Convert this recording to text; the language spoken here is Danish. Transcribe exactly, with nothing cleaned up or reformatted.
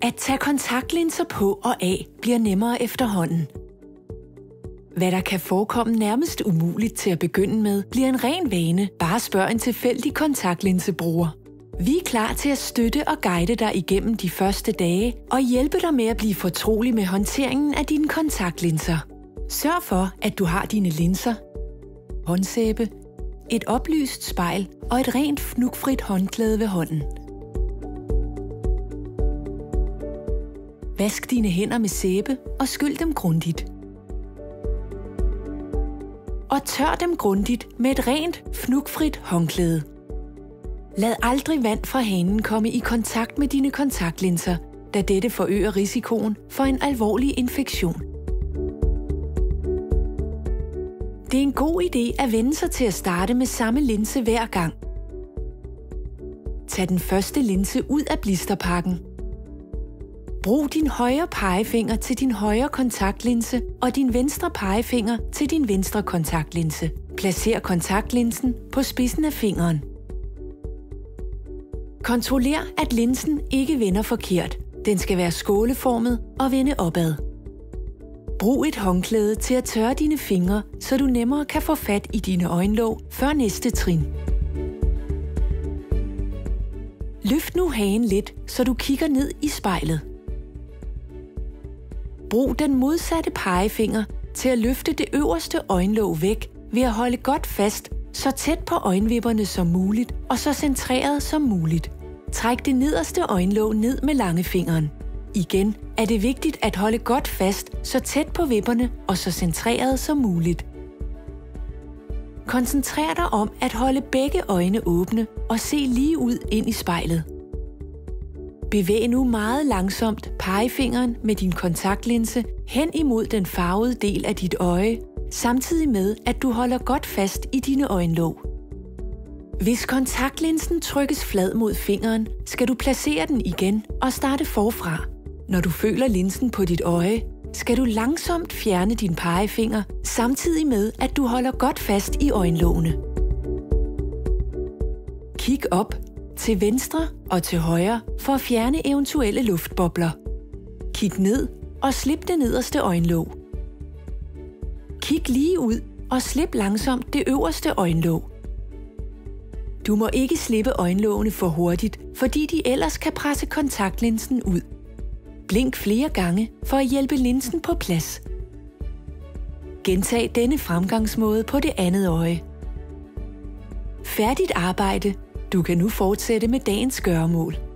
At tage kontaktlinser på og af bliver nemmere efterhånden. Hvad der kan forekomme nærmest umuligt til at begynde med, bliver en ren vane. Bare spørg en tilfældig kontaktlinsebruger. Vi er klar til at støtte og guide dig igennem de første dage og hjælpe dig med at blive fortrolig med håndteringen af dine kontaktlinser. Sørg for, at du har dine linser, håndsæbe, et oplyst spejl og et rent fnugfrit håndklæde ved hånden. Vask dine hænder med sæbe og skyld dem grundigt. Og tør dem grundigt med et rent, fnugfrit håndklæde. Lad aldrig vand fra hanen komme i kontakt med dine kontaktlinser, da dette forøger risikoen for en alvorlig infektion. Det er en god idé at vende sig til at starte med samme linse hver gang. Tag den første linse ud af blisterpakken. Brug din højre pegefinger til din højre kontaktlinse og din venstre pegefinger til din venstre kontaktlinse. Placer kontaktlinsen på spidsen af fingeren. Kontroller, at linsen ikke vender forkert. Den skal være skåleformet og vende opad. Brug et håndklæde til at tørre dine fingre, så du nemmere kan få fat i dine øjenlåg før næste trin. Løft nu hagen lidt, så du kigger ned i spejlet. Brug den modsatte pegefinger til at løfte det øverste øjenlåg væk ved at holde godt fast, så tæt på øjenvipperne som muligt og så centreret som muligt. Træk det nederste øjenlåg ned med langefingeren. Igen er det vigtigt at holde godt fast, så tæt på vipperne og så centreret som muligt. Koncentrer dig om at holde begge øjne åbne og se lige ud ind i spejlet. Bevæg nu meget langsomt pegefingeren med din kontaktlinse hen imod den farvede del af dit øje, samtidig med at du holder godt fast i dine øjenlåg. Hvis kontaktlinsen trykkes flad mod fingeren, skal du placere den igen og starte forfra. Når du føler linsen på dit øje, skal du langsomt fjerne din pegefinger, samtidig med at du holder godt fast i øjenlågene. Kig op til venstre og til højre for at fjerne eventuelle luftbobler. Kig ned og slip det nederste øjenlåg. Kig lige ud og slip langsomt det øverste øjenlåg. Du må ikke slippe øjenlågene for hurtigt, fordi de ellers kan presse kontaktlinsen ud. Blink flere gange for at hjælpe linsen på plads. Gentag denne fremgangsmåde på det andet øje. Færdigt arbejde. Du kan nu fortsætte med dagens gøremål.